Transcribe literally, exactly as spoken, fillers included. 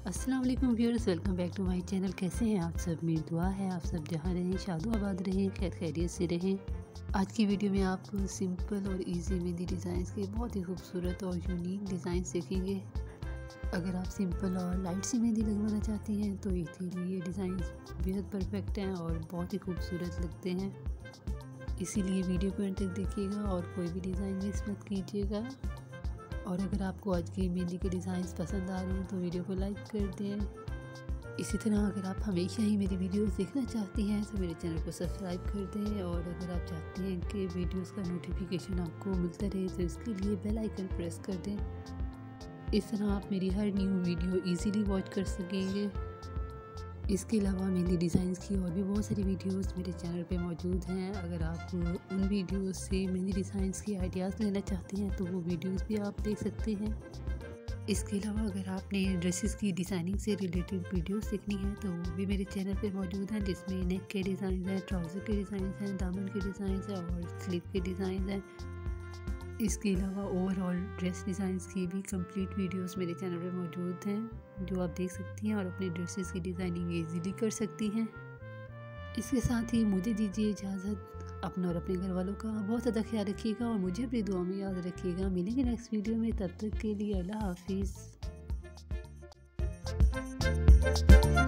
अस्सलाम वालेकुम viewers, welcome back to my channel. कैसे हैं आप सब? मेरी दुआ है आप सब जहाँ रहें शादो आबाद रहें, खैर खैरियत से रहें। आज की वीडियो में आप सिंपल और इजी मेहंदी डिज़ाइंस के बहुत ही खूबसूरत और यूनिक डिज़ाइन सीखेंगे। अगर आप सिंपल और लाइट सी मेहंदी लगवाना चाहती हैं तो इसके लिए डिज़ाइन बेहद परफेक्ट हैं और बहुत ही खूबसूरत लगते हैं। इसीलिए वीडियो को एंड तक देखिएगा और कोई भी डिज़ाइन मिस मत कीजिएगा। और अगर आपको आज की मेहंदी के डिज़ाइंस पसंद आ रहे हैं तो वीडियो को लाइक कर दें। इसी तरह अगर आप हमेशा ही मेरी वीडियोस देखना चाहती हैं तो मेरे चैनल को सब्सक्राइब कर दें। और अगर आप चाहती हैं कि वीडियोस का नोटिफिकेशन आपको मिलता रहे तो इसके लिए बेल आइकन प्रेस कर दें। इस तरह आप मेरी हर न्यू वीडियो इजीली वॉच कर सकेंगे। इसके अलावा मेहंदी डिज़ाइंस की और भी बहुत सारी वीडियोस मेरे चैनल पे मौजूद हैं। अगर आप उन वीडियोस से मेहंदी डिज़ाइंस की आइडियाज़ लेना चाहते हैं तो वो वीडियोस भी आप देख सकते हैं। इसके अलावा अगर आपने ड्रेसेस की डिज़ाइनिंग से रिलेटेड वीडियोस देखनी है तो वो भी मेरे चैनल पे मौजूद हैं, जिसमें नेक के डिज़ाइन हैं, ट्राउज़र के डिज़ाइन हैं, दामन के डिज़ाइन हैं और स्लीव के डिज़ाइन हैं। इसके अलावा ओवरऑल ड्रेस डिज़ाइंस की भी कंप्लीट वीडियोस मेरे चैनल पे मौजूद हैं, जो आप देख सकती हैं और अपने ड्रेसेस की डिज़ाइनिंग इजीली कर सकती हैं। इसके साथ ही मुझे दीजिए इजाज़त। अपना और अपने घर वालों का बहुत ज़्यादा ख्याल रखिएगा और मुझे अपनी दुआ में याद रखिएगा। मिलेंगे नेक्स्ट वीडियो में, तब तक के लिए अल्लाह हाफिज़।